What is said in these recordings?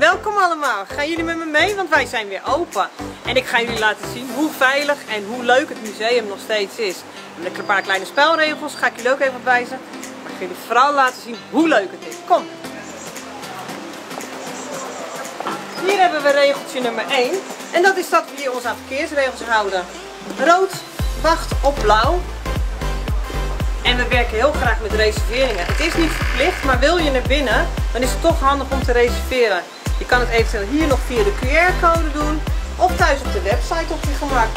Welkom allemaal, gaan jullie met me mee? Want wij zijn weer open. En ik ga jullie laten zien hoe veilig en hoe leuk het museum nog steeds is. Met een paar kleine spelregels ga ik jullie ook even op wijzen. Maar ik ga jullie vooral laten zien hoe leuk het is. Kom! Hier hebben we regeltje nummer 1. En dat is dat we hier ons aan verkeersregels houden. Rood wacht op blauw. En we werken heel graag met reserveringen. Het is niet verplicht, maar wil je naar binnen, dan is het toch handig om te reserveren. Je kan het eventueel hier nog via de QR-code doen of thuis op de website op je gemak.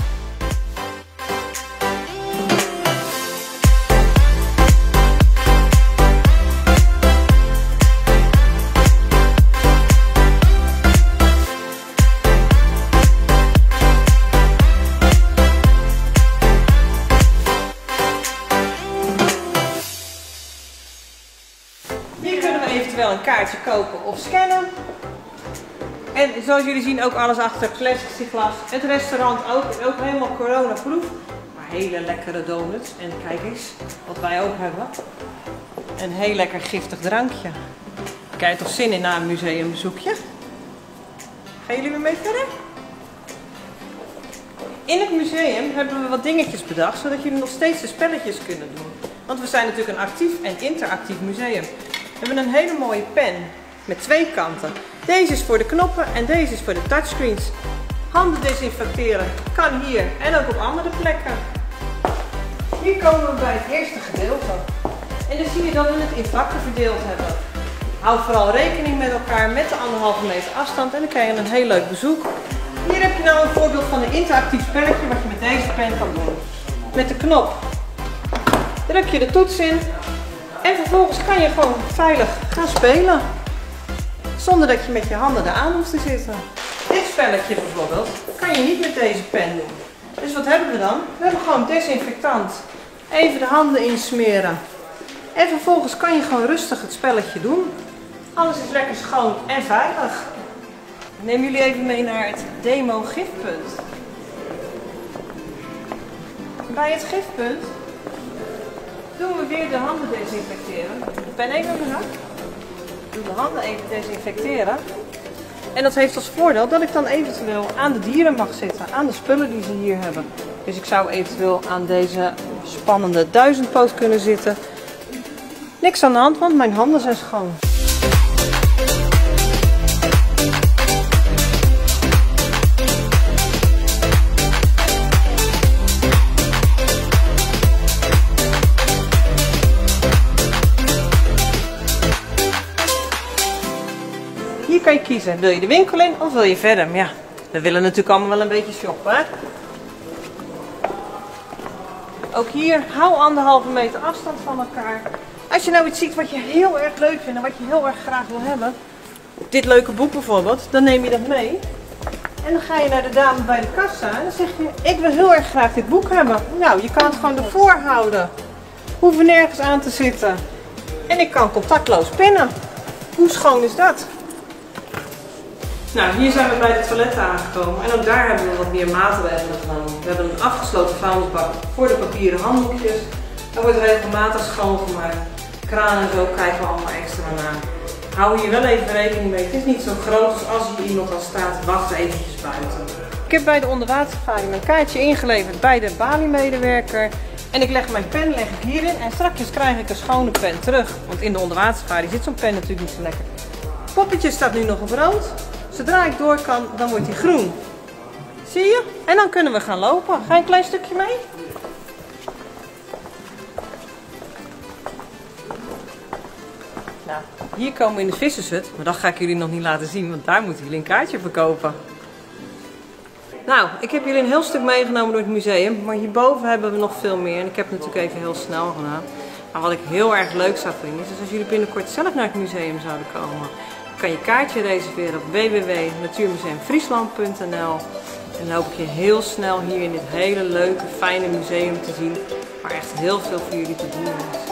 Hier kunnen we eventueel een kaartje kopen of scannen. En zoals jullie zien ook alles achter plexiglas. Het restaurant ook helemaal coronaproof. Maar hele lekkere donuts. En kijk eens wat wij ook hebben. Een heel lekker giftig drankje. Kijk toch zin in na een museumbezoekje. Gaan jullie weer mee verder? In het museum hebben we wat dingetjes bedacht, zodat jullie nog steeds de spelletjes kunnen doen. Want we zijn natuurlijk een actief en interactief museum. We hebben een hele mooie pen met 2 kanten. Deze is voor de knoppen en deze is voor de touchscreens. Handen desinfecteren kan hier en ook op andere plekken. Hier komen we bij het eerste gedeelte. En dan zie je dat we het in vakken verdeeld hebben. Hou vooral rekening met elkaar met de 1,5 meter afstand en dan krijg je een heel leuk bezoek. Hier heb je nou een voorbeeld van een interactief spelletje wat je met deze pen kan doen. Met de knop druk je de toets in en vervolgens kan je gewoon veilig gaan spelen. Zonder dat je met je handen eraan hoeft te zitten. Dit spelletje bijvoorbeeld kan je niet met deze pen doen. Dus wat hebben we dan? We hebben gewoon desinfectant. Even de handen insmeren. En vervolgens kan je gewoon rustig het spelletje doen. Alles is lekker schoon en veilig. Ik neem jullie even mee naar het demo gifpunt. Bij het gifpunt doen we weer de handen desinfecteren. De pen even in mijn zak. Doe de handen even desinfecteren. En dat heeft als voordeel dat ik dan eventueel aan de dieren mag zitten. Aan de spullen die ze hier hebben. Dus ik zou eventueel aan deze spannende duizendpoot kunnen zitten. Niks aan de hand, want mijn handen zijn schoon. Hier kan je kiezen, wil je de winkel in of wil je verder? Ja, we willen natuurlijk allemaal wel een beetje shoppen, hè? Ook hier, hou 1,5 meter afstand van elkaar. Als je nou iets ziet wat je heel erg leuk vindt en wat je heel erg graag wil hebben. Dit leuke boek bijvoorbeeld, dan neem je dat mee. En dan ga je naar de dame bij de kassa en dan zeg je, ik wil heel erg graag dit boek hebben. Nou, je kan het gewoon ervoor houden. Hoeven nergens aan te zitten. En ik kan contactloos pinnen. Hoe schoon is dat? Nou, hier zijn we bij de toiletten aangekomen en ook daar hebben we wat meer maatregelen genomen. We hebben een afgesloten vuilnisbak voor de papieren handdoekjes. Er wordt regelmatig schoongemaakt. Kraan en zo kijken we allemaal extra naar. Hou hier wel even rekening mee. Het is niet zo groot als hier iemand al staat. Wacht eventjes buiten. Ik heb bij de onderwatersafari mijn kaartje ingeleverd bij de Bali-medewerker. En ik leg mijn pen hierin en straks krijg ik een schone pen terug. Want in de onderwatersafari zit zo'n pen natuurlijk niet zo lekker. Het poppetje staat nu nog op rood. Zodra ik door kan, dan wordt hij groen. Zie je? En dan kunnen we gaan lopen. Ga je een klein stukje mee? Nou, hier komen we in de vissershut. Maar dat ga ik jullie nog niet laten zien, want daar moeten jullie een kaartje verkopen. Nou, ik heb jullie een heel stuk meegenomen door het museum. Maar hierboven hebben we nog veel meer. En ik heb het natuurlijk even heel snel gedaan. Maar wat ik heel erg leuk zou vinden, is als jullie binnenkort zelf naar het museum zouden komen. Kan je kaartje reserveren op www.natuurmuseumfriesland.nl. En dan hoop ik je heel snel hier in dit hele leuke, fijne museum te zien, waar echt heel veel voor jullie te doen is.